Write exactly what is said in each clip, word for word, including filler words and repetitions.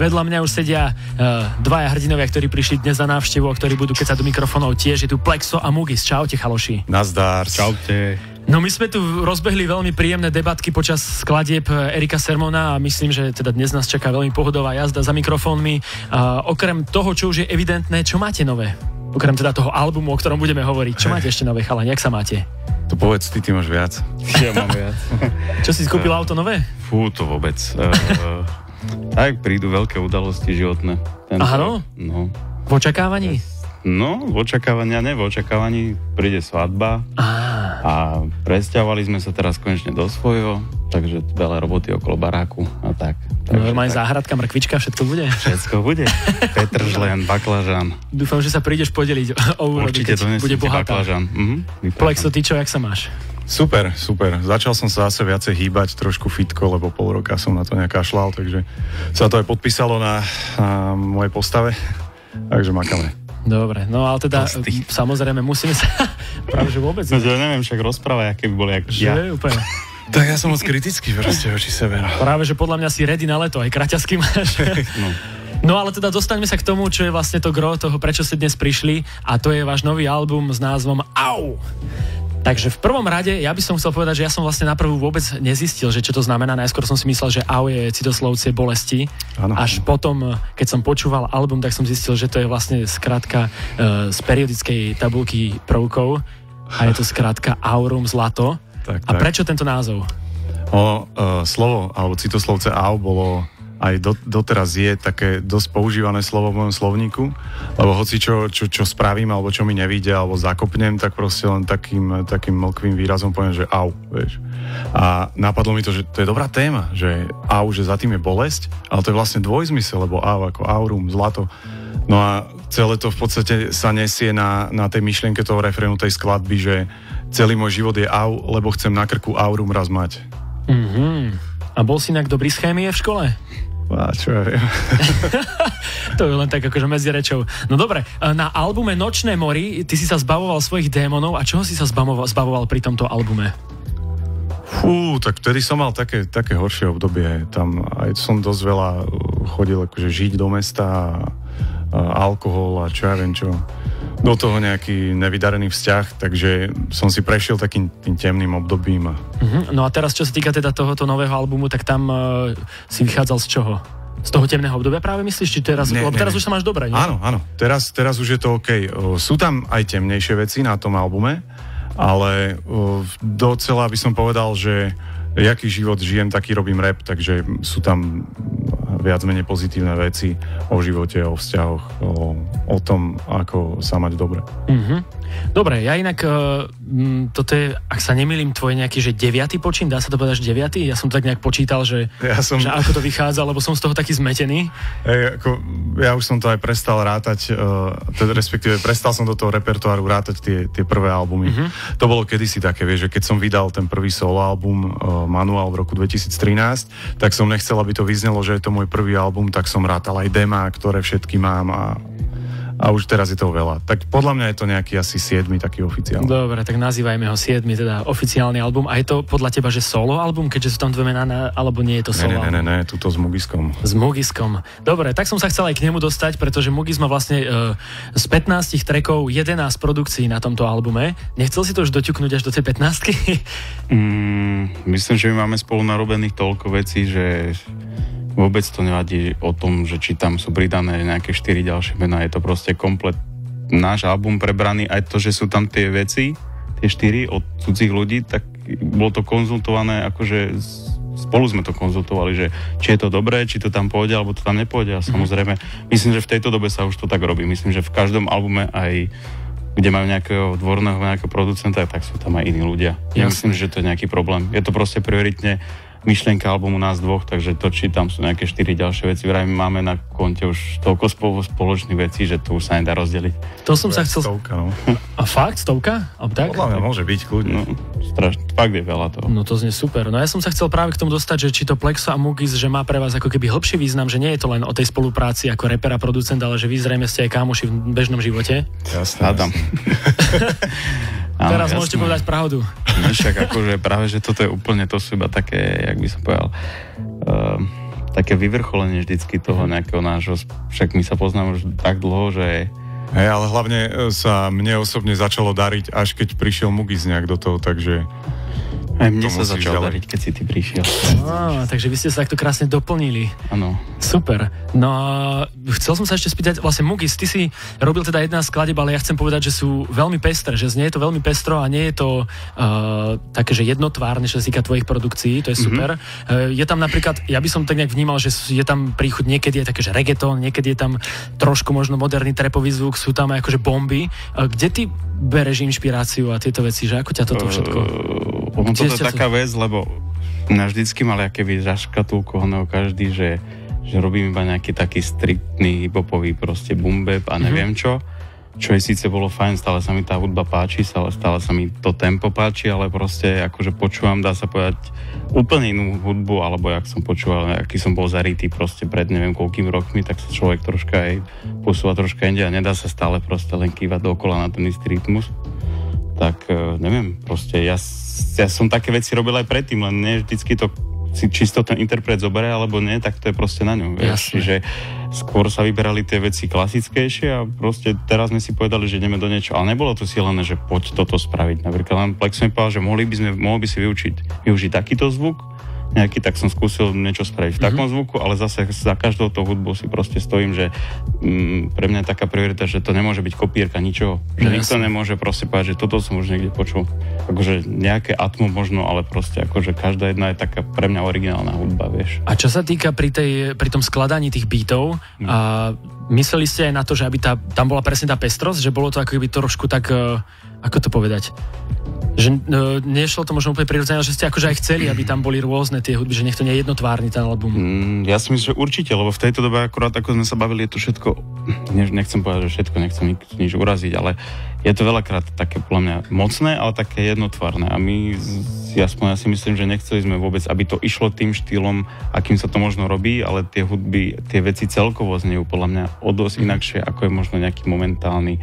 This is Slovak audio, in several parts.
vedľa mňa už sedia uh, dvaja hrdinovia, ktorí prišli dnes za návštevu a ktorí budú kecať do mikrofónov tiež. Je tu Plexo a Mugis. Čaute, chaloši. Nazdar. Čaute. No my sme tu rozbehli veľmi príjemné debatky počas skladieb Erika Sermona a myslím, že teda dnes nás čaká veľmi pohodová jazda za mikrofónmi. A okrem toho, čo už je evidentné, čo máte nové? Okrem teda toho albumu, o ktorom budeme hovoriť. Čo máte ešte nové, chalani? Jak sa máte? To povedz ty, ty máš viac. Ja mám viac. Čo si skúpil uh, auto nové? Fú, to vôbec. Uh, tak prídu veľké udalosti životné. Tento, Aha, no? No. V očakávaní? No, v očakávaní, ne, v očakávaní príde svadba. Á. A presťahovali sme sa teraz konečne do svojho, takže veľa roboty okolo baráku a tak. Normálne tak... záhradka, mrkvička, všetko bude? Všetko bude. Petržlen, baklažan. Dúfam, že sa prídeš podeliť o úrodu, keď bude bohatá. Baklažan. Mhm, Plexo, ty čo, jak sa máš? Super, super. Začal som sa zase viacej hýbať, trošku fitko, lebo pol roka som na to nekašľal, takže sa to aj podpísalo na, na mojej postave, takže makáme. Dobre, no ale teda Plasty. Samozrejme musíme sa... Práve, že vôbec... No, ja neviem, však rozprávaj, aké by boli ako ja. Že úplne. Tak ja som moc kritický proste voči sebe. No. Práve, že podľa mňa si ready na leto, aj kraťasky máš. No. No ale teda dostaňme sa k tomu, čo je vlastne to gro toho, prečo ste dnes prišli a to je váš nový album s názvom Au! Takže v prvom rade, ja by som chcel povedať, že ja som vlastne naprvu vôbec nezistil, že čo to znamená. Najskôr som si myslel, že au je citoslovcie bolesti. Ano. Až potom, keď som počúval album, tak som zistil, že to je vlastne skratka uh, z periodickej tabulky prvkov a je to skratka aurum zlato. Tak, a tak. Prečo tento názov? O, uh, slovo, alebo citoslovce au bolo aj do, doteraz je také dosť používané slovo v mojom slovníku, lebo hoci čo, čo, čo spravím, alebo čo mi nevíde, alebo zakopnem, tak proste len takým, takým mlkvým výrazom poviem, že au, vieš. A napadlo mi to, že to je dobrá téma, že au, že za tým je bolesť, ale to je vlastne dvojzmysel, lebo au ako aurum, zlato. No a celé to v podstate sa nesie na, na tej myšlienke toho refrénu, tej skladby, že celý môj život je au, lebo chcem na krku aurum raz mať. Mhm. A bol si inak dobrý z chémie v škole? A čo ja viem. To je len tak akože medzi rečou. No dobre, na albume Nočné mori ty si sa zbavoval svojich démonov a čoho si sa zbavoval, zbavoval pri tomto albume? Fú, tak vtedy som mal také, také horšie obdobie. Tam aj som dosť veľa chodil akože žiť do mesta a, a alkohol a čo ja viem čo. Do toho nejaký nevydarený vzťah, takže som si prešiel takým tým temným obdobím. Uh-huh. No a teraz, čo sa týka teda tohoto nového albumu, tak tam uh, si vychádzal z čoho? Z toho temného obdobia práve myslíš? Či teraz, ne, lebo teraz ne, už sa máš dobre, nie? Áno, áno. Teraz, teraz už je to OK. Sú tam aj temnejšie veci na tom albume, ale uh, docela by som povedal, že jaký život žijem, taký robím rap, takže sú tam viac menej pozitívne veci o živote, o vzťahoch, o, o tom, ako sa mať dobre. Mm-hmm. Dobre, ja inak, uh, m, toto je, ak sa nemýlim, tvoj nejaký, že deviatý počin, dá sa to povedať, že deviatý? Ja som to tak nejak počítal, že, ja som... že ako to vychádza, lebo som z toho taký zmetený. Ej, ako, ja už som to aj prestal rátať, uh, teda respektíve prestal som do toho repertoáru rátať tie, tie prvé albumy. Mm-hmm. To bolo kedysi také, vieš, že keď som vydal ten prvý solo album uh, Manuál v roku dvetisíctrinásť, tak som nechcel, aby to vyznelo, že je to môj prvý album, tak som rátal aj demá, ktoré všetky mám a A už teraz je toho veľa. Tak podľa mňa je to nejaký asi siedmy taký oficiálny. Dobre, tak nazývajme ho siedmy, teda oficiálny album. A je to podľa teba, že solo album, keďže sú tam dve mená, alebo nie je to solo ne, ne, album? Ne, ne, ne, tuto s Mugiskom. S Mugiskom. Dobre, tak som sa chcel aj k nemu dostať, pretože Mugis má vlastne uh, z pätnásť trackov jedenásť produkcií na tomto albume. Nechcel si to už doťuknúť až do tej pätnástky? Mm, myslím, že my máme spolu narobených toľko vecí, že vôbec to nevadí o tom, že či tam sú pridané nejaké štyri ďalšie mená. Je to proste komplet náš album prebraný. Aj to, že sú tam tie veci, tie štyri od cudzích ľudí, tak bolo to konzultované, akože spolu sme to konzultovali, že či je to dobré, či to tam pôjde, alebo to tam nepôjde. A samozrejme, myslím, že v tejto dobe sa už to tak robí. Myslím, že v každom albume aj kde majú nejakého dvorného, nejakého producenta, tak sú tam aj iní ľudia. Ja myslím, že to je nejaký problém. Je to proste prioritne myšlienka albumu nás dvoch, takže to, či tam sú nejaké štyri ďalšie veci, vraj máme na konte už toľko spoločných vecí, že to už sa nedá rozdeliť. To som to sa chcel... Stovka, no. A fakt? Stovka? A tak? Podľa mňa môže byť kľudne. No, strašne, fakt je veľa toho. No to znie super. No ja som sa chcel práve k tomu dostať, že či to Plexo a Mugis, že má pre vás ako keby hlbší význam, že nie je to len o tej spolupráci ako rapper a producent, ale že vy zrejme ste aj kámoši v bežnom živote. Jasné. Hádam. Teraz áno, môžete jasné. povedať pravdu. No však akože práve, že toto je úplne, to sú iba také, jak by som povedal, uh, také vyvrcholenie vždycky toho nejakého nášho, však my sa poznáme už tak dlho, že... Hej, ale hlavne sa mne osobne začalo dariť, až keď prišiel Mugis nejak do toho, takže... Aj mne sa začal dariť, keď si ty prišiel. Á, takže vy ste sa takto krásne doplnili. Áno. Super. No chcel som sa ešte spýtať, vlastne Mugis, ty si robil teda jedna skladeb, ale ja chcem povedať, že sú veľmi pestré, že znie je to veľmi pestro a nie je to uh, také, že jednotvárne, čo sa týka tvojich produkcií, to je super. Mm-hmm. Uh, je tam napríklad, ja by som tak nejak vnímal, že je tam príchuť, niekedy je také, že reggaeton, niekedy je tam trošku možno moderný trapový zvuk, sú tam aj akože bomby. Uh, kde ty bereš inšpiráciu a tieto veci, že ako ťa toto všetko... Uh, ono toto je taká to... vec, lebo na vždycky mal akéby zaškatulkovaného každý, že, že robím iba nejaký taký striktný hip-hopový proste boom bap a neviem čo, čo je síce bolo fajn, stále sa mi tá hudba páči, stále, stále sa mi to tempo páči, ale proste akože počúvam, dá sa povedať, úplne inú hudbu, alebo jak som počúval, aký som bol zarytý proste pred neviem koľkým rokmi, tak sa človek troška aj posúva troška inde a nedá sa stále proste len kývať dookola na ten istý rytmus. Tak neviem, proste ja, ja som také veci robil aj predtým, len nie vždycky to si čisto ten interpret zoberie, alebo nie, tak to je proste na ňom. Vieš? Že skôr sa vyberali tie veci klasickejšie a proste teraz sme si povedali, že ideme do niečo, ale nebolo to cieľené, že poď toto spraviť. Napríklad len Plex mi povedal, že mohli by, sme, mohli by si vyučiť, využiť takýto zvuk, nejaký, tak som skúsil niečo spraviť v mm-hmm. takom zvuku, ale zase za každou tou hudbou si proste stojím, že mm, pre mňa je taká priorita, že to nemôže byť kopírka ničoho. Že no, nikto nemôže proste povedať, že toto som už niekde počul. Akože nejaké atmo možno, ale proste akože každá jedna je taká pre mňa originálna hudba, vieš. A čo sa týka pri, tej, pri tom skladaní tých beatov, mm. a mysleli ste aj na to, že aby tá, tam bola presne tá pestrosť, že bolo to ako keby trošku tak, ako to povedať, že no, nešlo to možno úplne prirodzene, že ste akože aj chceli, aby tam boli rôzne tie hudby, že nech to nie je jednotvárny ten album. Mm, ja si myslím, že určite, lebo v tejto dobe akurát ako sme sa bavili, je to všetko, ne, nechcem povedať, že všetko, nechcem nič, nič uraziť, ale je to veľakrát také podľa mňa mocné, ale také jednotvárne a my, jasne, ja si myslím, že nechceli sme vôbec, aby to išlo tým štýlom, akým sa to možno robí, ale tie hudby, tie veci celkovo znejú podľa mňa o dosť inakšie, ako je možno nejaký momentálny.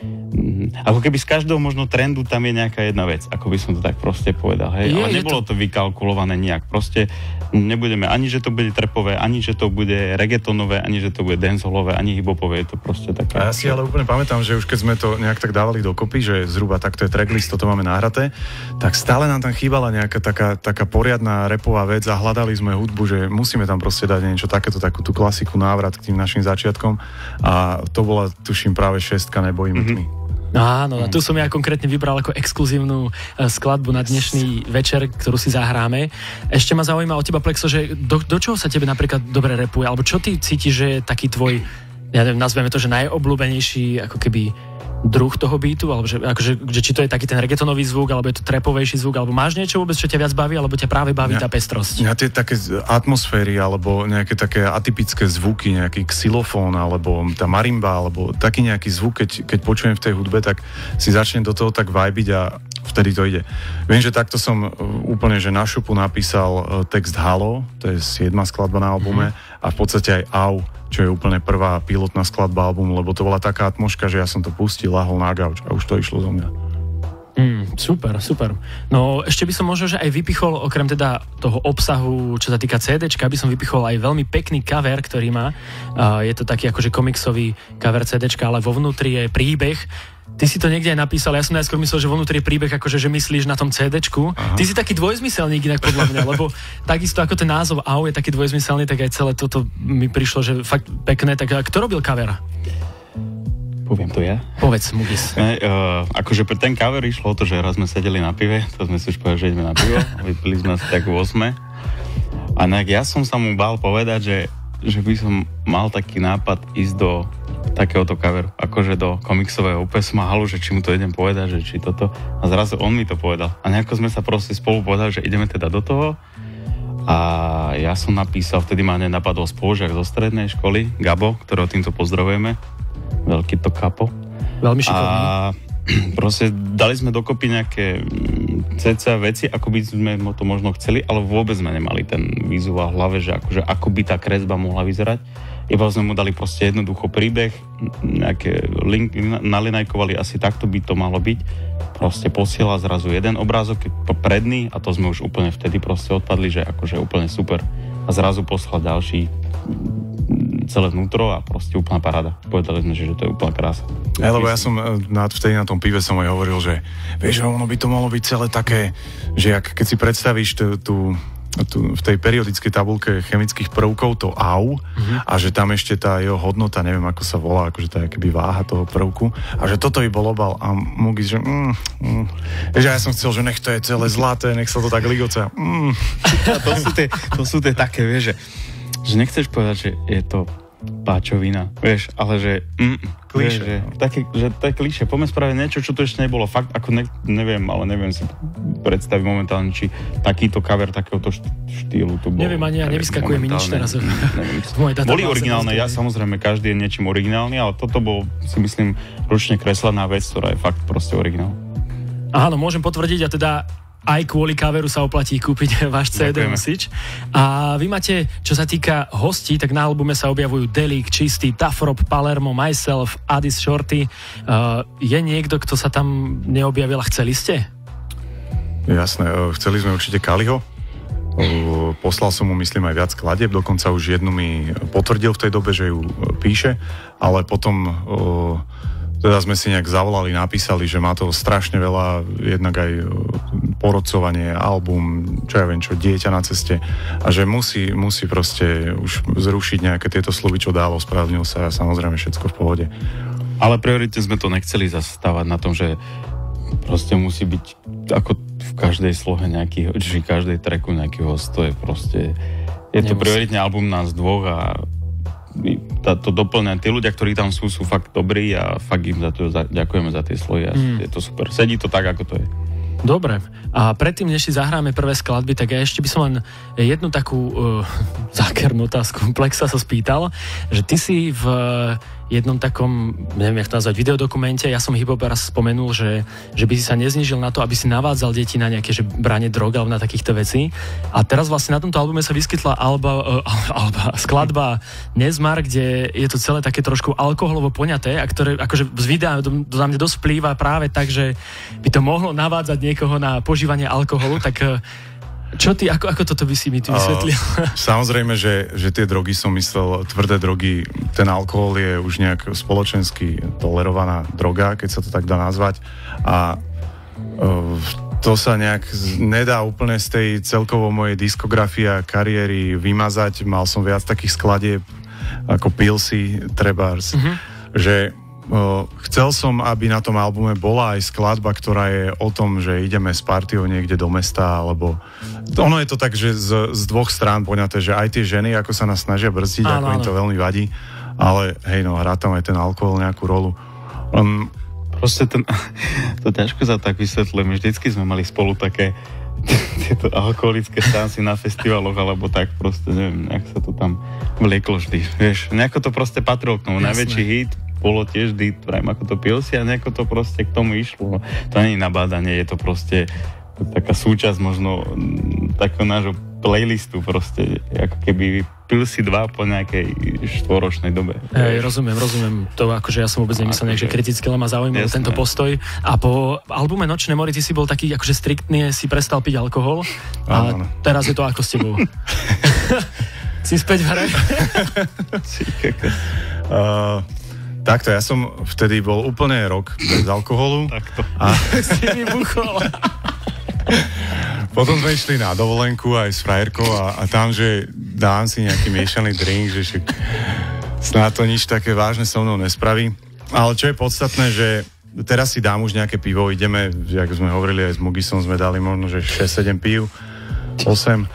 Ako keby z každého možno trendu tam je nejaká jedna vec, ako by som to tak proste povedal, hej, je, ale nebolo to... to vykalkulované nejak, proste nebudeme ani, že to bude trapové, ani, že to bude reggaetonové, ani, že to bude dancehallové, ani hip-hopové, je to proste také. A ja si ale úplne pamätám, že už keď sme to nejak tak dávali dokopy, že zhruba takto je tracklist, toto máme nahraté, tak stále nám tam chýbala nejaká taká, taká poriadna rapová vec a hľadali sme hudbu, že musíme tam proste dať niečo takéto, takú tú klasiku, návrat k tým našim začiatkom a to bola, tuším, práve šestka Nebojíme tmy. Áno, a tu som ja konkrétne vybral ako exkluzívnu skladbu na dnešný večer, ktorú si zahráme. Ešte ma zaujíma od teba, Plexo, že do, do čoho sa tebe napríklad dobre rapuje, alebo čo ty cítiš, že je taký tvoj, ja neviem, nazveme to, že najobľúbenejší ako keby druh toho beatu, alebo že, akože, že či to je taký ten reggaetonový zvuk, alebo je to trapovejší zvuk, alebo máš niečo vôbec, čo ťa viac baví, alebo ťa práve baví ja, tá pestrosť? Ja tie také atmosféry, alebo nejaké také atypické zvuky, nejaký xylofón, alebo tá marimba, alebo taký nejaký zvuk, keď, keď počujem v tej hudbe, tak si začnem do toho tak vibiť a vtedy to ide. Viem, že takto som úplne, že na šupu napísal text Halo, to je siedma skladba na albume, mm. a v podstate aj Au, čo je úplne prvá pilotná skladba albumu, lebo to bola taká atmoška, že ja som to pustil, lahol na gauč a už to išlo zo mňa. Mm, super, super. No ešte by som možno, že aj vypichol, okrem teda toho obsahu, čo sa týka CDčka, by som vypichol aj veľmi pekný cover, ktorý má. Uh, je to taký akože komiksový cover CDčka, ale vo vnútri je príbeh. Ty si to niekde aj napísal, ja som najskôr myslel, že vo vnútri je príbeh, akože že myslíš na tom CDčku. Aha. Ty si taký dvojzmyselník inak podľa mňa, lebo takisto ako ten názov Au je taký dvojzmyselný, tak aj celé toto mi prišlo, že fakt pekné. Tak kto robil cover? Poviem to ja. Povedz, Mugis. Ne, uh, akože pre ten cover išlo o to, že raz sme sedeli na pive, to sme si už povedali, že ideme na pivo, vypili sme asi tak osme. A nejak ja som sa mu bál povedať, že, že by som mal taký nápad ísť do takéhoto coveru, akože do komiksového. Úplne som ma halu, že či mu to idem povedať, že či toto. A zrazu on mi to povedal. A nejako sme sa proste spolu povedali, že ideme teda do toho. A ja som napísal, vtedy ma nenapadol spolužiak zo strednej školy, Gabo, ktorého týmto pozdravujeme. Veľký to kapo. Veľmi šikovný. A proste dali sme dokopy nejaké cca veci, ako by sme to možno chceli, ale vôbec sme nemali ten vizuál v hlave, že akože, ako by tá kresba mohla vyzerať. Iba sme mu dali proste jednoducho príbeh, nejaké link, nalinajkovali, asi takto by to malo byť. Proste posiela zrazu jeden obrázok predný a to sme už úplne vtedy proste odpadli, že akože úplne super. a zrazu poslal ďalší celé vnútro a proste úplná paráda. Povedali sme, že to je úplná krása. Ja, lebo ja som na, vtedy na tom pive som aj hovoril, že vieš, ono by to malo byť celé také, že ak, keď si predstavíš tú, tú, tú, v tej periodickej tabulke chemických prvkov to au mm-hmm. a že tam ešte tá jeho hodnota, neviem ako sa volá, akože tá keby váha toho prvku a že toto by bol obal a Mugis, že mm, mm, že ja som chcel, že nech to je celé zlaté, nech sa to tak ligoce. Mm. A to sú tie, to sú tie také, vieš, že že nechceš povedať, že je to páčovina, vieš, ale že mm, klíše, vieš, že, také, že to je klíše. Poďme spraviť niečo, čo to ešte nebolo. Fakt, ako ne, neviem, ale neviem si predstaviť momentálne, či takýto cover takéhoto štýlu tu bol. Neviem, ani ja nevyskakuje mi nič teraz. Boli originálne, ja samozrejme, každý je niečím originálny, ale toto bol, si myslím, ručne kreslená vec, ktorá je fakt proste originál. Áno, môžem potvrdiť a teda aj kvôli coveru sa oplatí kúpiť váš cé dé nosič. A vy máte, čo sa týka hostí, tak na albume sa objavujú Delik, Čistý, Tough Rob, Palermo, Myself, Addis Shorty. Uh, je niekto, kto sa tam neobjavil a chceli ste? Jasné, chceli sme určite Kaliho. Poslal som mu, myslím, aj viac skladieb, dokonca už jednu mi potvrdil v tej dobe, že ju píše, ale potom teda sme si nejak zavolali, napísali, že má to strašne veľa, jednak aj porodcovanie, album, čo ja viem, čo, dieťa na ceste a že musí, musí proste už zrušiť nejaké tieto slovy, čo dalo, ospravedlnil sa a samozrejme všetko v pohode. Ale prioritne sme to nechceli zastávať na tom, že proste musí byť ako v každej slohe nejaký, či v každej tracku nejaký host, to je proste, je to prioritne album nás dvoch a to doplňa, tí ľudia, ktorí tam sú, sú fakt dobrí a fakt im za to za, ďakujeme za tie slohy a mm. je to super. Sedí to tak, ako to je. Dobre. A predtým, než si zahráme prvé skladby, tak ja ešte by som len jednu takú uh, zákernú otázku Plexa sa spýtal, že ty si v jednom takom, neviem, jak to nazvať, videodokumente, ja som hip-hop raz spomenul, že, že by si sa neznížil na to, aby si navádzal deti na nejaké že branie drog alebo na takýchto vecí. A teraz vlastne na tomto albume sa vyskytla alba, uh, alba, skladba Nezmar, kde je to celé také trošku alkoholovo poňaté a ktoré akože z videa do, do na mňa dosť vplýva práve tak, že by to mohlo navádzať niekoho na požívanie alkoholu, tak uh, čo ty, ako, ako toto by si mi tu vysvetlil? Uh, samozrejme, že, že tie drogy som myslel, tvrdé drogy, ten alkohol je už nejak spoločensky tolerovaná droga, keď sa to tak dá nazvať. A uh, to sa nejak nedá úplne z tej celkovo mojej diskografie a kariéry vymazať. Mal som viac takých skladieb ako Pilsy, Trebars, uh-huh. že Uh, chcel som, aby na tom albume bola aj skladba, ktorá je o tom, že ideme s partiou niekde do mesta, alebo ono je to tak, že z, z dvoch strán poňaté, že aj tie ženy, ako sa nás snažia brzdiť, áno, ako áno. im to veľmi vadí, ale hej, no, hrá tam aj ten alkohol nejakú rolu. Um, Proste ten, to ťažko sa tak vysvetľujeme, vždycky sme mali spolu také tieto alkoholické stánsy na festivaloch, alebo tak proste, neviem, nejak sa to tam vlieklo vždy, vieš, nejako to proste patrilo k tomu, jasné. Najväčší hit bolo tiež vždy, pravím, ako to Pilsy a nejako to proste k tomu išlo. To nie je nabádanie, je to proste taká súčasť možno takého nášho playlistu proste, ako keby Pilsy dva po nejakej štvoročnej dobe. Hej, rozumiem, rozumiem. To akože ja som vôbec nemyslel nejak, že kriticky, len ma zaujímal tento postoj. A po albume Nočné mory ty si bol taký, akože striktne si prestal piť alkohol a áno. Teraz je to ako s tebou. Si späť v hre? uh... Takto, ja som vtedy bol úplne rok bez alkoholu. Takto. A... si vybuchol. Potom sme išli na dovolenku aj s frajerkou a, a tam, že dám si nejaký miešaný drink, že však snáď to nič také vážne so mnou nespraví. Ale čo je podstatné, že teraz si dám už nejaké pivo, ideme, ako sme hovorili aj s Mugisom, sme dali možno, že šesť sedem pív, osem.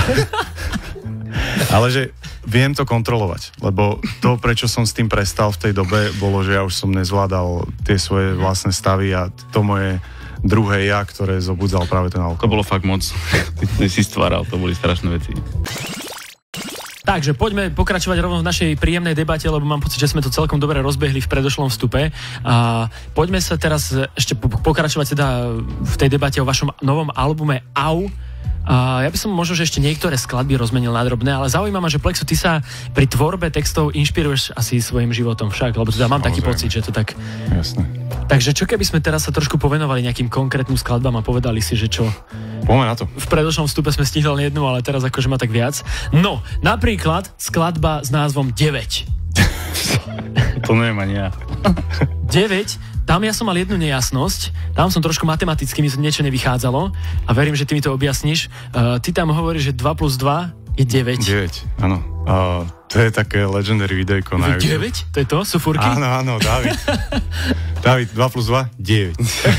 Ale že viem to kontrolovať, lebo to, prečo som s tým prestal v tej dobe, bolo, že ja už som nezvládal tie svoje vlastné stavy a to moje druhé ja, ktoré zobudzal práve ten alkohol. To bolo fakt moc. Ty si stváral, to boli strašné veci. Takže poďme pokračovať rovno v našej príjemnej debate, lebo mám pocit, že sme to celkom dobre rozbehli v predošlom vstupe. A poďme sa teraz ešte pokračovať teda v tej debate o vašom novom albume Au. A ja by som možno, že ešte niektoré skladby rozmenil na drobné, ale zaujíma ma, že Plexo, ty sa pri tvorbe textov inšpiruješ asi svojim životom však, lebo teda mám taký pocit, že to tak... Jasné. Takže čo keby sme teraz sa trošku povenovali nejakým konkrétnym skladbám a povedali si, že čo... Poďme na to. V predošlom vstupe sme stihli len jednu, ale teraz akože má tak viac. No, napríklad skladba s názvom deväť. To neviem ani ja. deväť, tam ja som mal jednu nejasnosť, tam som trošku matematicky mi niečo nevychádzalo a verím, že ty mi to objasníš. Uh, ty tam hovoríš, že dva plus dva je deväť. deväť, áno. Uh, to je také legendary videjko na YouTube. deväť? To je to? Sú fúrky? Áno, áno, David. David, dva plus dva, deväť.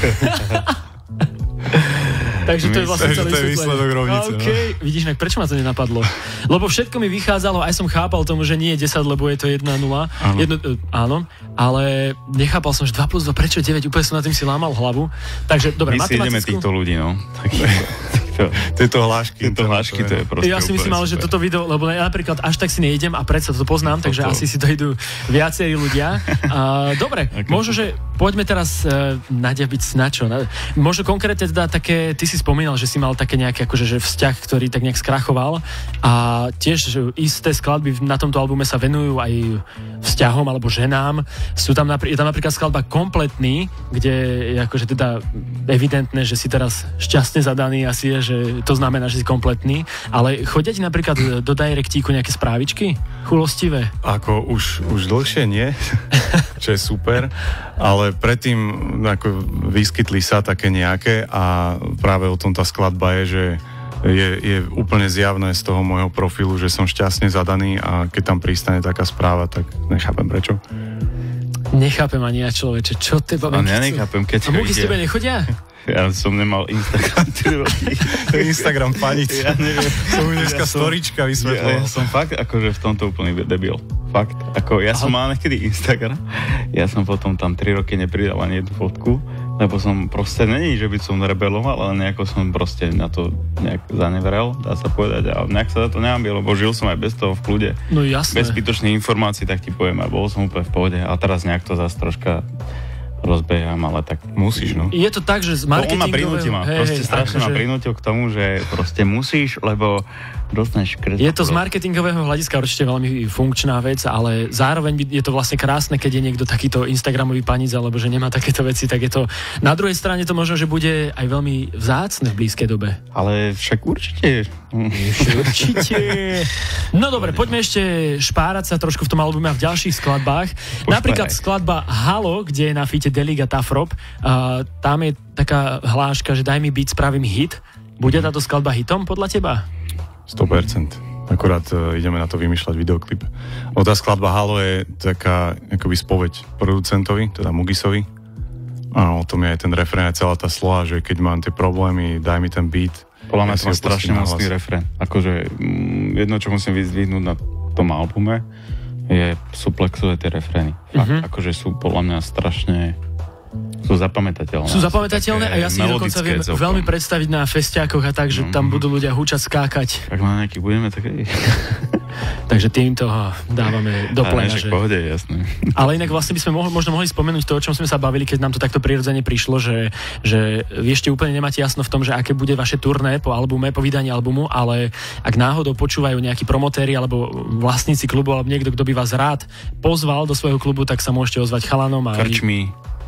Takže to je vlastne celý to je výsledok rovnice. Okay. No. Vidíš, prečo ma to nenapadlo? Lebo všetko mi vychádzalo, aj som chápal tomu, že nie je desať, lebo je to jedna nula. Áno. Jedno, áno, ale nechápal som, že dva plus dva, prečo deväť? Úplne som na tým si lámal hlavu. Takže, dobre, my si ideme matematickú... týchto ľudí, no. Tieto hlášky. Tieto hlášky, to je proste ja si myslím, ale že toto video, lebo ja napríklad až tak si nejdem a predsa to poznám, toto. takže asi si to idú viacerí ľudia. Uh, dobre, okay. Možno, že poďme teraz uh, Nadia byť na čo? Na, možno konkrétne teda také, ty si spomínal, že si mal také nejaké akože, že vzťah, ktorý tak nejak skrachoval a tiež že isté skladby na tomto albume sa venujú aj vzťahom alebo ženám. Sú tam, napr- je tam napríklad skladba Kompletný, kde je akože teda evidentné, že si teraz šťastne zadaný asi je, že to znamená, že si kompletný, ale chodia ti napríklad do directíku nejaké správičky? Chulostivé? Ako už, už dlhšie nie, čo je super, ale predtým ako vyskytli sa také nejaké a práve o tom tá skladba je, že je, je úplne zjavné z toho môjho profilu, že som šťastne zadaný a keď tam pristane taká správa, tak nechápem prečo. Nechápem ani ja, človeče, čo tie babenky chcú? Ja nechápem, keď a múky s tebe nechodia? Ja som nemal Instagram. Instagram panic. Ja neviem. Som mi dneska ja storička vysvetloval. Ja, ja som fakt akože v tomto úplný debil. Fakt. Ako ja som mal niekedy Instagram. Ja som potom tam tri roky nepridal ani jednu fotku, lebo som proste, není, že by som rebeloval, ale nejako som proste na to nejak zaneverel, dá sa povedať. A nejak sa za to nehambil, lebo žil som aj bez toho v kľude. No jasné. Bez zbytočných informácií, tak ti poviem, a bol som úplne v pohode. A teraz nejak to zase troška rozbehám, ale tak musíš, no. Je to tak, že z marketingového... On ma prinúti ma, hej, proste hej, strašne akože... ma prinútil k tomu, že proste musíš, lebo dostaneš kredit. Je to z marketingového hľadiska určite veľmi funkčná vec, ale zároveň je to vlastne krásne, keď je niekto takýto Instagramový panic, alebo že nemá takéto veci, tak je to... Na druhej strane to možno, že bude aj veľmi vzácne v blízkej dobe. Ale však určite. Určite. No dobre, poďme ešte špárať sa trošku v tom albume a v ďalších skladbách. Pošpáraj. Napríklad skladba Halo, kde je na feate Delik a Tafrop. Uh, tam je taká hláška, že daj mi beat, spravím hit. Bude táto skladba hitom podľa teba? sto percent. Akurát uh, ideme na to vymýšľať videoklip. O tá skladba Halo je taká akoby spoveď producentovi, teda Mugisovi. A o tom je aj ten refrén, celá tá sloha, že keď mám tie problémy, daj mi ten beat. Podľa mňa to má strašne mocný refrén. Akože jedno, čo musím vyzdvihnúť na tom albume, je suplexové tie refrény. Fakt, uh-huh. akože sú podľa mňa strašne... Sú zapamätateľné. Sú zapamätateľné a ja si dokonca viem celkom veľmi predstaviť na festiákoch a tak, že mm-hmm. tam budú ľudia húčať, skákať. Tak na nejaký budeme, tak aj... Takže týmto dávame do plena, že... pohode, jasné. Ale inak vlastne by sme mohli, možno mohli spomenúť to, o čom sme sa bavili, keď nám to takto prirodzene prišlo, že, že vy ešte úplne nemáte jasno v tom, že aké bude vaše turné po albume, po vydaní albumu, ale ak náhodou počúvajú nejakí promotéri alebo vlastníci klubu alebo niekto, kto by vás rád pozval do svojho klubu, tak sa môžete ozvať chalanom a... Krčmi.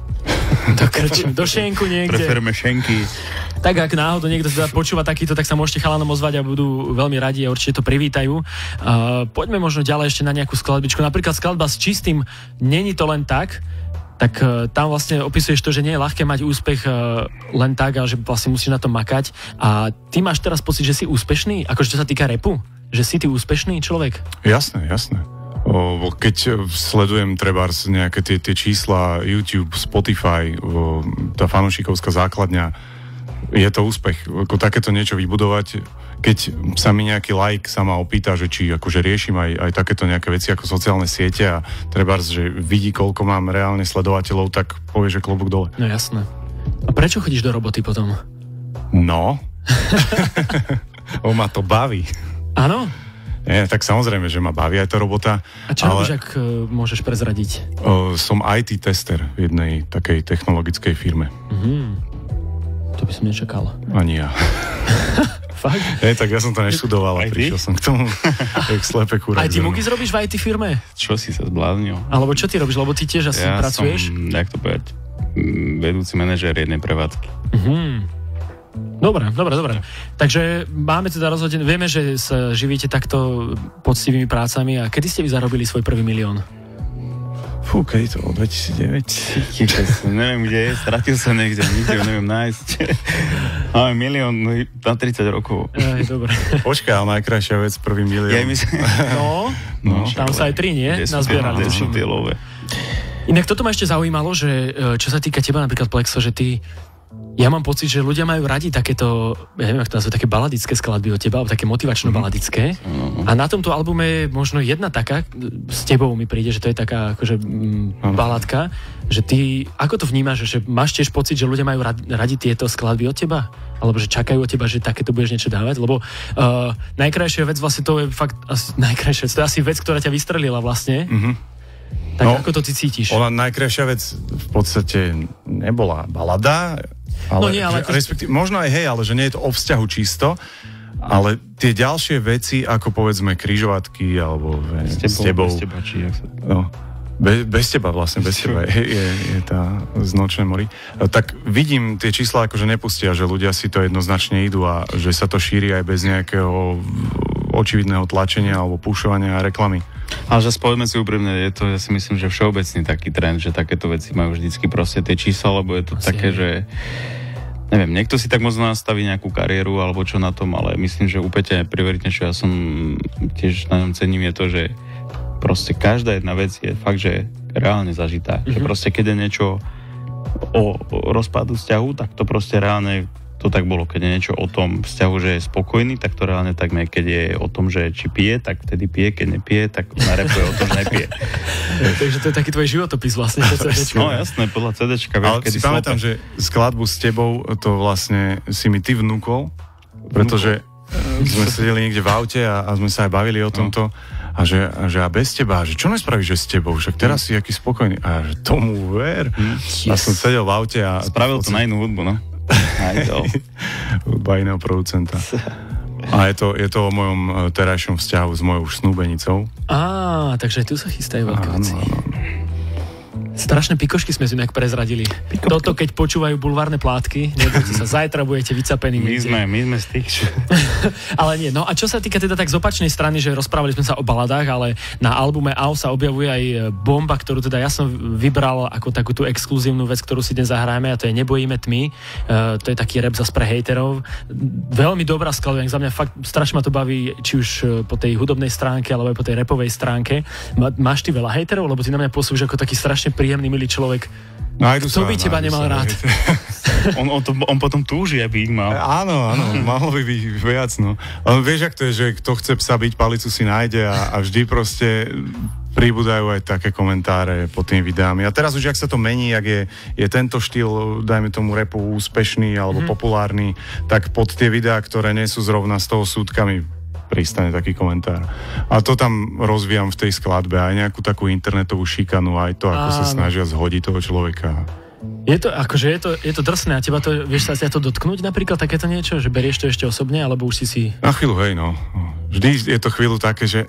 Do krčmi, do šenku niekde. Preferujeme šenky. Tak ak náhodou niekto teda počúva takýto, tak sa môžete chalanom ozvať a budú veľmi radi a určite to privítajú. Uh, poďme možno ďalej ešte na nejakú skladbičku. Napríklad skladba s čistým Není to len tak, tak uh, tam vlastne opisuješ to, že nie je ľahké mať úspech uh, len tak a že vlastne musíš na tom makať. A ty máš teraz pocit, že si úspešný? Akože čo sa týka rapu? Že si ty úspešný človek? Jasné, jasné. O, keď sledujem trebárs nejaké tie, tie čísla YouTube, Spotify, o, tá fanúšikovská základňa, je to úspech. Ako takéto niečo vybudovať, keď sa mi nejaký like sa ma opýta, že či akože riešim aj, aj takéto nejaké veci ako sociálne siete a trebárs, že vidí, koľko mám reálne sledovateľov, tak povie, že klobúk dole. No jasné. A prečo chodíš do roboty potom? No. O, ma to baví. Áno? Nie, tak samozrejme, že ma baví aj tá robota. A čo ale... robíš, ak uh, môžeš prezradiť? Uh, som í té tester v jednej takej technologickej firme. Mm-hmm. To by som nečakal. Ani ja. Fakt? Hej, tak ja som to neštudoval a prišiel som k tomu, jak slepe kurák. Aj ty mugy zrobíš v í té firme? Čo si sa zbláznil? Alebo čo ty robíš, lebo ty tiež asi ja pracuješ? Ja som, jak to povedať, vedúci manažér jednej prevádzky. Mhm. Dobre, dobre, dobre. Takže máme teda rozhodne, vieme, že sa živíte takto poctivými prácami a kedy ste vy zarobili svoj prvý milión? Fú, kedy to bolo? dvetisícdeväť? Neviem, kde je, stratil sa niekde, nikde ho neviem nájsť. Máme milión na tridsať rokov. Aj, dobre. Počkaj, ale najkrajšia vec, prvý milión. Ja myslím... No, no, tam sa aj tri, nie? Nazbierali. Inak toto ma ešte zaujímalo, že čo sa týka teba napríklad, Plexo, že ty ja mám pocit, že ľudia majú radi takéto, ja neviem, ako to nazvať, také baladické skladby od teba, alebo také motivačno-baladické. Mm-hmm. A na tomto albume je možno jedna taká, s tebou mi príde, že to je taká akože mm, baladka, že ty, ako to vnímaš, že máš tiež pocit, že ľudia majú radi, radi tieto skladby od teba? Alebo že čakajú od teba, že takéto budeš niečo dávať? Lebo uh, najkrajšia vec vlastne to je fakt, asi, najkrajšia vec, to je asi vec, ktorá ťa vystrelila vlastne. Mm-hmm. Tak no, ako to ty cítiš? Ona najkrajšia vec v podstate nebola balada, ale, no nie, ale že, respektíve, možno aj hej, ale že nie je to o vzťahu čisto, ale tie ďalšie veci, ako povedzme križovatky, alebo s tebou, s tebou bez teba, či jak sa... no, be, bez teba vlastne, bez teba je, je, je tá z Nočnej mori. Tak vidím tie čísla akože nepustia, že ľudia si to jednoznačne idú a že sa to šíri aj bez nejakého očividného tlačenia alebo púšovania a reklamy. Ale že spovedme si úprimne, je to, ja si myslím, že všeobecný taký trend, že takéto veci majú vždycky proste tie čísla, lebo je to Asi také, je. že neviem, niekto si tak moc nastaví nejakú kariéru alebo čo na tom, ale myslím, že úplne prioritne, čo ja som tiež na ňom cením, je to, že proste každá jedna vec je fakt, že reálne zažitá. Mm-hmm. Že proste keď je niečo o, o rozpadu vzťahu, tak to proste reálne to tak bolo, keď je niečo o tom vzťahu, že je spokojný, tak to reálne tak nie. Keď je o tom, že či pije, tak vtedy pije, keď nepije, tak narepuje o tom, že nepije. Takže to je taký tvoj životopis vlastne. No jasné, podľa cé déčka. Ale si pamätám, že skladbu s tebou to vlastne si mi ty vnúkol, pretože sme sedeli niekde v aute a, a sme sa aj bavili o tomto. A že, a že a bez teba, že čo nespravíš, že s tebou? Však teraz si aký spokojný. A že tomu ver. Yes. A som sedel v aute a... Spravil to na inú hudbu, no. Hudba iného producenta. A je to, je to o mojom terajšom vzťahu s mojou snúbenicou. Á, takže tu sa chystajú veľké veci. Strašné pikošky sme si nejak prezradili. Pikošky. Toto, keď počúvajú bulvárne plátky, nebojte sa, zajtra budete vycapení. My sme, my sme z tých. Ale nie, no a čo sa týka teda tak z opačnej strany, že rozprávali sme sa o baladách, ale na albume á ú sa objavuje aj bomba, ktorú teda ja som vybral ako takú tú exkluzívnu vec, ktorú si dnes zahráme, a to je Nebojíme tmy. Uh, to je taký rap zas pre hejterov. Veľmi dobrá skladba, za mňa fakt strašne ma to baví, či už po tej hudobnej stránke, alebo aj po tej rapovej stránke. Má, máš ty veľa hejterov, lebo ty na mňa pôsobíš ako taký strašne príjemný, milý človek. Nájdu Kto sa, by teba nemal sa, rád? on, on, to, on potom túži, aby ich mal. Áno, áno, malo by byť viac, no. Ale vieš, ak to je, že kto chce psa byť, palicu si nájde a, a vždy proste pribúdajú aj také komentáre pod tými videami. A teraz už, ak sa to mení, ak je, je tento štýl, dajme tomu rapu úspešný alebo mm. populárny, tak pod tie videá, ktoré nie sú zrovna z toho súdkami, pristane taký komentár. A to tam rozvíjam v tej skladbe, aj nejakú takú internetovú šikanu, aj to, ako Áno. sa snažia zhodiť toho človeka. Je to, akože je to, je to drsné a teba to, vieš sa ťa to dotknúť napríklad takéto niečo, že berieš to ešte osobne, alebo už si si... Na chvíľu, hej, no. Vždy je to chvíľu také, že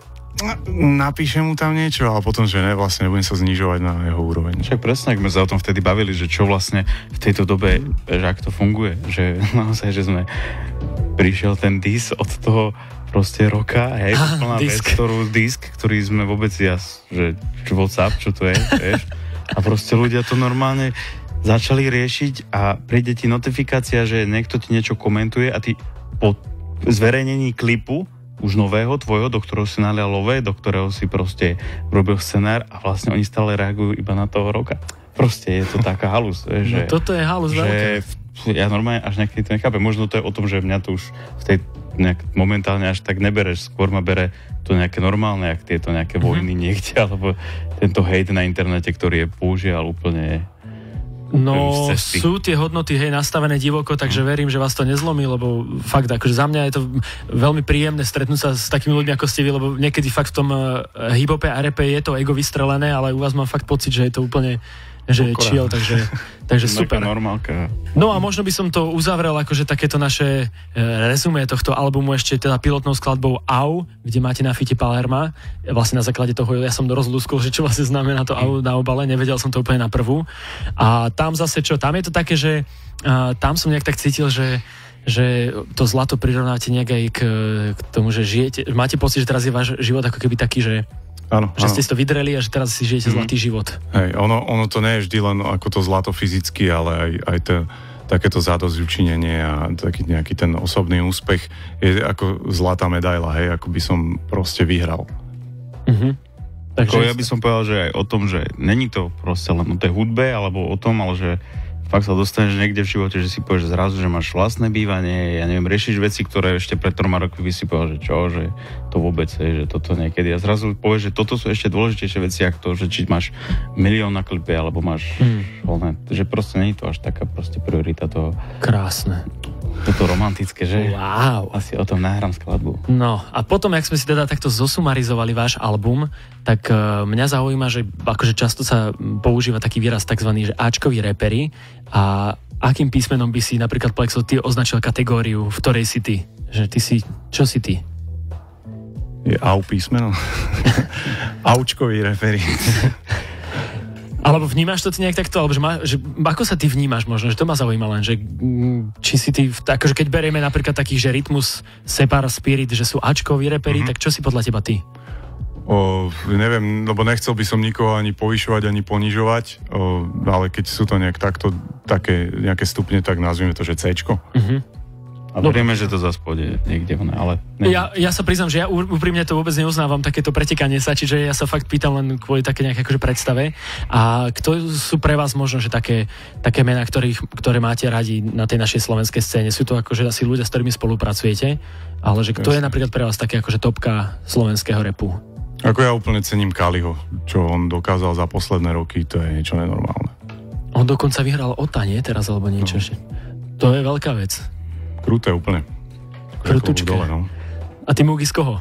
napíšem mu tam niečo, ale potom, že ne, vlastne nebudem sa znižovať na jeho úroveň. Však presne, ak sme sa o tom vtedy bavili, že čo vlastne v tejto dobe, že ak to funguje, že naozaj, že sme prišiel ten dis od toho proste roka, hej, ah, plná vec, ktorú, disk, ktorý sme vôbec jas, že čo WhatsApp, čo to je, vieš, a proste ľudia to normálne začali riešiť a príde ti notifikácia, že niekto ti niečo komentuje a ty po zverejnení klipu už nového tvojho, do ktorého si nalial lové, do ktorého si proste robil scenár a vlastne oni stále reagujú iba na toho roka. Proste je to taká halus, vieš, no, že... toto je halus veľké. Ja normálne až niekedy to nechápem. Možno to je o tom, že mňa to už v tej nejak momentálne až tak nebereš. Skôr ma bere to nejaké normálne, jak tieto nejaké mm-hmm. vojny niekde, alebo tento hejt na internete, ktorý je použiaľ úplne... No, sú tie hodnoty, hej, nastavené divoko, takže mm. verím, že vás to nezlomí, lebo fakt, akože za mňa je to veľmi príjemné stretnúť sa s takými ľuďmi, ako ste vy, lebo niekedy fakt v tom hip-hope a rape je to ego vystrelené, ale u vás mám fakt pocit, že je to úplne že chill, takže, takže super. Normálka. No a možno by som to uzavrel akože takéto naše rezumé tohto albumu ešte teda pilotnou skladbou Au, kde máte na fite Palerma. Vlastne na základe toho ja som rozlúskol, že čo vlastne znamená to Au na obale, nevedel som to úplne na prvú. A tam zase čo, tam je to také, že uh, tam som nejak tak cítil, že že to zlato prirovnáte nejak aj k, k tomu, že žijete, máte pocit, že teraz je váš život ako keby taký, že Áno, že áno. ste si to vydreli a že teraz si žijete mm. zlatý život. Hej, ono, ono to nie je vždy len ako to zlato fyzicky, ale aj, aj to, takéto zádosťučinenie a taký nejaký ten osobný úspech je ako zlatá medaila, hej, ako by som proste vyhral. Mhm. Takže ja by som povedal, že aj o tom, že není to proste len o tej hudbe, alebo o tom, ale že fakt sa dostaneš niekde v živote, že si povieš zrazu, že máš vlastné bývanie, ja neviem, riešiš veci, ktoré ešte pred troma rokmi by si povedal, že čo, že to vôbec je, že toto niekedy. A zrazu povieš, že toto sú ešte dôležitejšie veci, ako to, že či máš milión na klipe, alebo máš hmm. voľné, že proste nie je to až taká proste priorita toho. Krásne. Toto romantické, že? Wow. Asi o tom nahrám skladbu. No a potom, jak sme si teda takto zosumarizovali váš album, tak uh, mňa zaujíma, že akože často sa používa taký výraz takzvaný, že áčkoví reperi. A akým písmenom by si napríklad Plexo ty označil kategóriu, v ktorej si ty? Že ty si, čo si ty? Je au písmeno? Aučkový reperi. Alebo vnímaš to ty nejak takto? Alebo že, má, že ako sa ty vnímaš možno? Že to ma zaujíma len, že či si ty, akože keď berieme napríklad takých, že Rytmus, Separ, Spirit, že sú áčkoví reperi, mm-hmm. tak čo si podľa teba ty? O, neviem, lebo nechcel by som nikoho ani povyšovať, ani ponižovať, o, ale keď sú to nejak takto, také nejaké stupne, tak nazvime to, že C-čko. Mhm. A vieme, že to zase pôjde niekde, ale... Ja, ja sa priznám, že ja úprimne to vôbec neuznávam, takéto pretekanie sa, čiže ja sa fakt pýtam len kvôli také nejaké akože predstave. A kto sú pre vás možno, že také, také mená, ktorých, ktoré máte radi na tej našej slovenskej scéne? Sú to akože asi ľudia, s ktorými spolupracujete, ale že kto je napríklad pre vás také akože topka slovenského rapu? Ako ja úplne cením Kaliho, čo on dokázal za posledné roky, to je niečo nenormálne. On dokonca vyhral Ota, nie? Teraz, alebo niečo ešte. No. To je veľká vec. Kruté úplne. Krutučké. Dole, no. A ty Mugi z koho?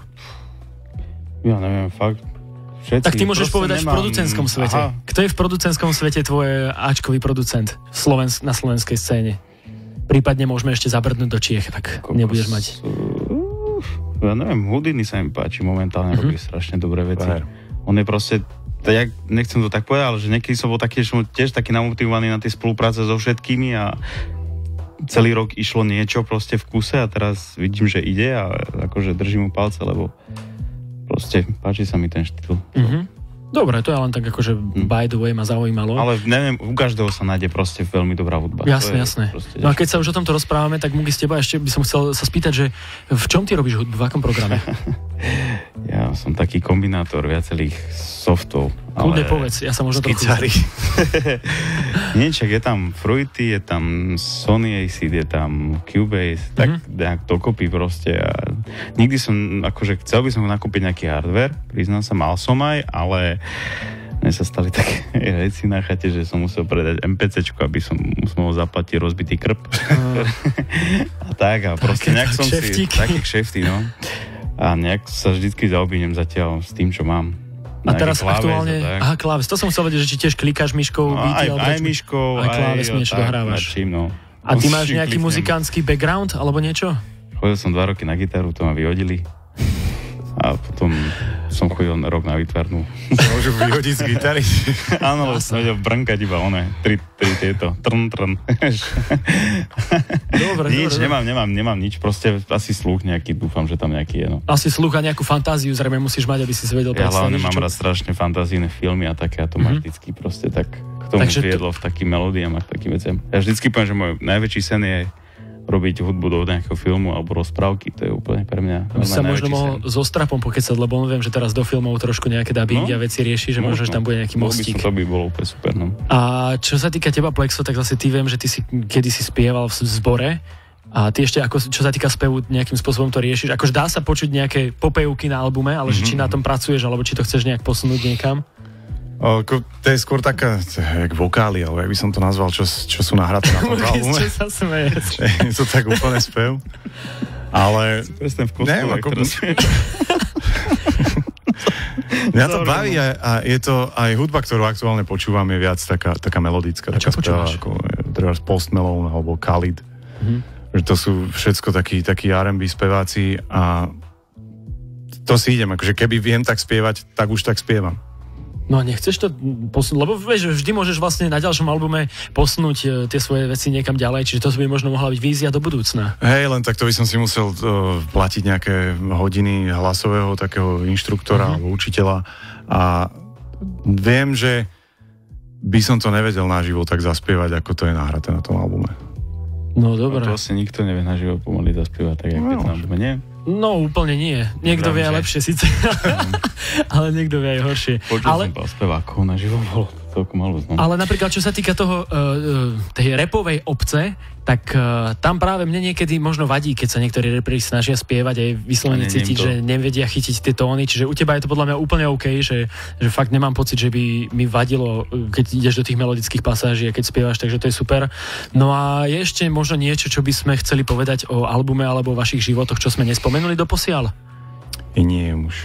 Ja neviem, fakt. Všetci, tak ty môžeš povedať nemám... v producentskom svete. Aha. Kto je v producentskom svete tvoj áčkový producent Slovens- na slovenskej scéne? Prípadne môžeme ešte zabrdnúť do Čiech, ak Kokos... nebudeš mať. Ja neviem, Houdini sa mi páči, momentálne mm-hmm. robí strašne dobré veci. Baher. On je proste, ja nechcem to tak povedať, ale že niekedy som bol taký, tiež taký namotivovaný na tej spolupráce so všetkými a celý rok išlo niečo proste v kuse a teraz vidím, že ide a akože držím mu palce, lebo proste páči sa mi ten štýl. Mm-hmm. Dobre, to je len tak akože by the way ma zaujímalo. Ale neviem, u každého sa nájde proste veľmi dobrá hudba. Jasné, jasné. No a keď sa už o tomto rozprávame, tak Mugi z teba ešte by som chcel sa spýtať, že v čom ty robíš hudbu, v akom programe? Ja som taký kombinátor viacerých softov. Kľudne ale... povedz, ja sa možno trochu... Niečak, je tam Fruity, je tam Sony Acid, je tam Cubase, mm-hmm. tak nejak dokopy proste. A nikdy som, akože chcel by som nakúpiť nejaký hardware, priznám sa, mal som aj, ale mne sa stali také veci na chate, že som musel predať MPCčku, aby som mohol zaplatiť rozbitý krb. Uh. A tak, a proste nejak som si... Taký kšefty, no. A nejak sa vždycky zaobínem zatiaľ s tým, čo mám. A teraz kláves, aktuálne... Aha, kláves. To som chcel vedieť, že či tiež klikáš myškou, no, beaty, aj, alebo... Aj myškou, aj kláves, aj... niečo dohrávaš. Čím, no. A ty máš nejaký kliknem. Muzikánsky background, alebo niečo? Chodil som dva roky na gitaru, to ma vyhodili. A potom som chodil rok na výtvarnú. Môžu vyhodiť z gitary? Áno, lebo som vedel brnkať iba one. Tri, tri tieto. Trn, trn. Dobre, nič, dobre. Nemám, nemám, nemám nič. Proste asi sluch nejaký, dúfam, že tam nejaký je. No. Asi sluch a nejakú fantáziu zrejme musíš mať, aby si si vedel predstaviť. Ja hlavne mám čo... rád strašne fantazíne filmy a také, a to mm-hmm. ma vždycky proste tak k tomu Takže viedlo to... v takým melódiám a k takým veciam. Ja vždycky poviem, že môj najväčší sen je robiť hudbu do nejakého filmu alebo rozprávky, to je úplne pre mňa. My sa možno mohol so Strapom pokecať, lebo viem, že teraz do filmov trošku nejaké dubbing a no, veci rieši, že možno, že tam bude nejaký mostík. To by bolo úplne super, no. A čo sa týka teba, Plexo, tak zase ty viem, že ty si kedy si spieval v zbore a ty ešte, ako, čo sa týka spevu, nejakým spôsobom to riešiš. Akože dá sa počuť nejaké popevky na albume, ale mm-hmm. že či na tom pracuješ, alebo či to chceš nejak posunúť niekam? O, to je skôr taká, jak vokály, alebo jak by som to nazval, čo, čo sú nahraté na tom albume. Čo sa smeješ? Je to tak úplne spev. Ale... Presne v kostole, neviem, ako... Mňa to baví a, a je to aj hudba, ktorú aktuálne počúvam, je viac taká, taká melodická. A čo počúvaš? Ako treba Post Malone alebo Khalid. Mm-hmm. Že to sú všetko takí, takí er end bí speváci a to si idem. Akože keby viem tak spievať, tak už tak spievam. No a nechceš to posunúť, lebo vieš, vždy môžeš vlastne na ďalšom albume posunúť tie svoje veci niekam ďalej, čiže to by možno mohla byť vízia do budúcna. Hej, len tak to by som si musel uh, platiť nejaké hodiny hlasového takého inštruktora uh-huh. alebo učiteľa a viem, že by som to nevedel naživo tak zaspievať, ako to je nahraté na tom albume. No dobré. To asi nikto nevie naživo pomaly zaspievať, tak jak no. to na albume, nie? No, úplne nie. Niekto vie aj lepšie síce, ale niekto vie aj horšie. Počul ale... som pár spevákov naživo, bolo to toľko malo znamená. Ale napríklad, čo sa týka toho, uh, tej rapovej obce, tak uh, tam práve mne niekedy možno vadí, keď sa niektorí reperi snažia spievať aj vyslovene cítiť, že nevedia chytiť tie tóny, čiže u teba je to podľa mňa úplne OK, že, že fakt nemám pocit, že by mi vadilo, keď ideš do tých melodických pasáží a keď spievaš, takže to je super. No a je ešte možno niečo, čo by sme chceli povedať o albume alebo o vašich životoch, čo sme nespomenuli doposiaľ? I nie, už.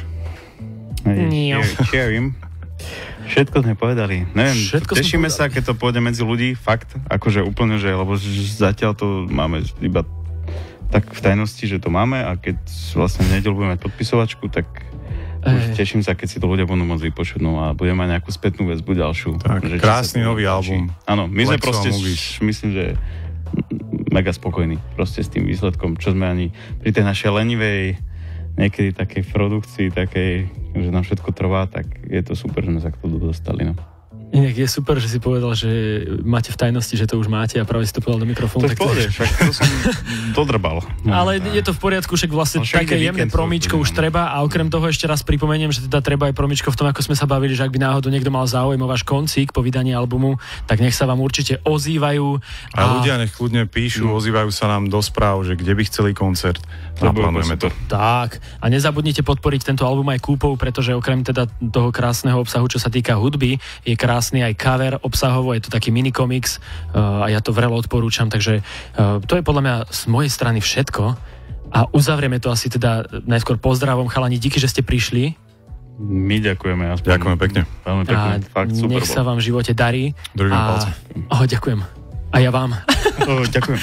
Nie. Cheering. Všetko sme povedali. Neviem, Všetko tešíme sa, keď to pôjde medzi ľudí, fakt, akože úplne, že, lebo zatiaľ to máme iba tak v tajnosti, že to máme a keď vlastne v nedeľu budeme mať podpisovačku, tak e. už teším sa, keď si to ľudia budú môcť vypočuť, no a budeme mať nejakú spätnú väzbu ďalšiu. Tak, že krásny nový album. Áno, my sme proste, myslím, že mega spokojní proste s tým výsledkom, čo sme ani pri tej našej lenivej niekedy takej produkcii, takej, že nám všetko trvá, tak je to super, že sme sa k tomu dostali. No. Inak je super, že si povedal, že máte v tajnosti, že to už máte a práve si to povedal do mikrofónu. To je v pohode, však to som dodrbal. No, ale a... je to v poriadku, však vlastne však také jemné promíčko už treba a okrem toho ešte raz pripomeniem, že teda treba aj promíčko v tom, ako sme sa bavili, že ak by náhodou niekto mal záujem o váš koncík po vydaní albumu, tak nech sa vám určite ozývajú. A, a ľudia nech kľudne píšu, no. ozývajú sa nám do správ, že kde by chceli koncert. Naplánujeme to. Tak. A nezabudnite podporiť tento album aj kúpou, pretože okrem teda toho krásneho obsahu, čo sa týka hudby, je krásny aj cover obsahovo, je to taký minikomiks uh, a ja to vrelo odporúčam, takže uh, to je podľa mňa z mojej strany všetko a uzavrieme to asi teda najskôr pozdravom, chalani, díky, že ste prišli. My ďakujeme. Aspoň. Ďakujeme pekne. Veľmi pekne. Fakt super. Nech sa vám v živote darí. Druhým a... palcom. Oh, ďakujem. A ja vám. Oh, ďakujem.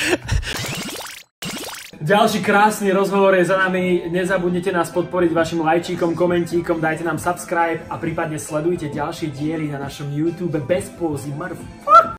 Ďalší krásny rozhovor je za nami. Nezabudnite nás podporiť vašim lajčíkom, komentíkom, dajte nám subscribe a prípadne sledujte ďalšie diely na našom YouTube bez pózy.